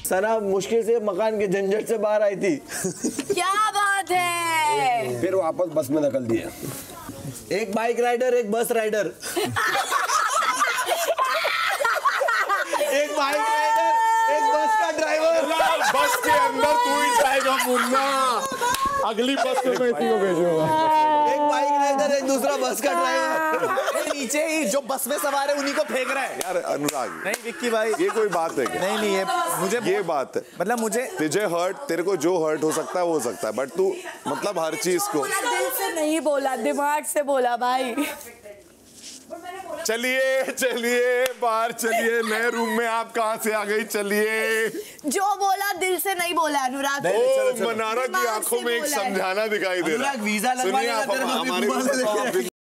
सना मुश्किल से मकान के झंझट से बाहर आई थी। क्या बात है। फिर वापस बस में निकल दिया। एक बाइक राइडर, एक बस राइडर। एक बाइक राइडर, एक बस का ड्राइवर। बस के अंदर तू ही जाएगा मुन्ना, अगली बस में मैं इसी को भेजूंगा। एक बाइक राइडर, एक दूसरा बस का ड्राइवर। नीचे ही जो बस में सवार है उन्हीं को फेंक रहा है। यार अनुराग, नहीं विक्की भाई, ये कोई बात है क्या? नहीं ये मुझे ये बात है, मतलब मुझे तुझे हर्ट, तेरे को जो हर्ट हो सकता है वो हो सकता है, बट तू मतलब हर चीज को दिल से नहीं बोला, दिमाग से बोला भाई। चलिए चलिए बाहर चलिए, नए रूम में आप कहाँ से आ गई? चलिए, जो बोला दिल से नहीं बोला अनुराग। ओ मनारा की आंखों में एक समझाना दिखाई दे रहा है। वीजा लगवाने का तेरे को भी